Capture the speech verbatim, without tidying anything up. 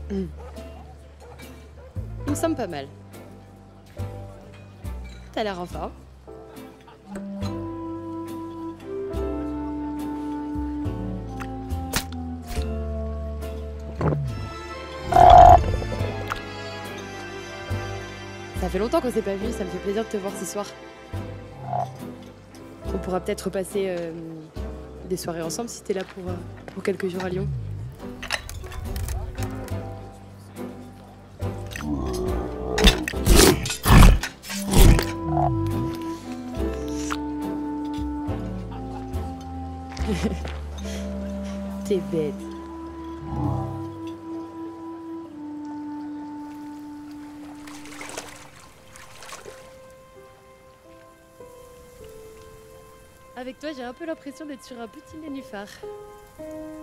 Mmh. Il me semble pas mal. T'as l'air en forme. Ça fait longtemps qu'on s'est pas vu, ça me fait plaisir de te voir ce soir. On pourra peut-être repasser euh, des soirées ensemble si t'es là pour, euh, pour quelques jours à Lyon. T'es bête. Avec toi, j'ai un peu l'impression d'être sur un petit nénuphar.